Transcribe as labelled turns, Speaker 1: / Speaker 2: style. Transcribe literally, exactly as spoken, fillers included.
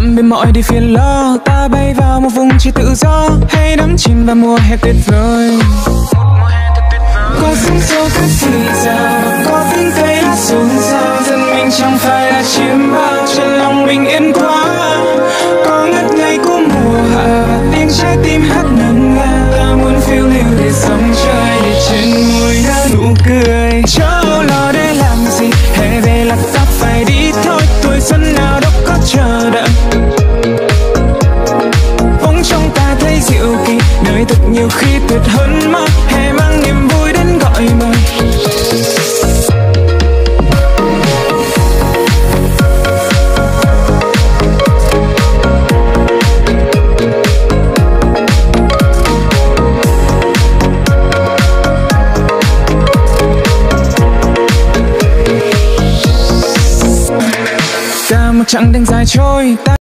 Speaker 1: tạm biệt mọi điều phiền lo, ta bay vào một vùng chỉ tự do, hãy đắm chìm vào mùa hè tuyệt vời. Có sóng xô cách gì sao, có tiếng cây lá xôn xao, dân mình chẳng phải là chiếm bao, trên lòng bình yên quá. Có ngất ngây của mùa hạ, tiếng trái tim hát ngân nga, ta muốn phiêu lưu để sống trời, để trên môi đã nụ cười. Chớ lo để làm gì, hè về là ta phải đi thôi, tuổi xuân nào đâu có chờ đợi. Bỗng trong ta thấy diệu kỳ, đời thật nhiều khi tuyệt hơn mơ, hè mang niềm vui đến gọi mời. Cả một chặng đường dài trôi ta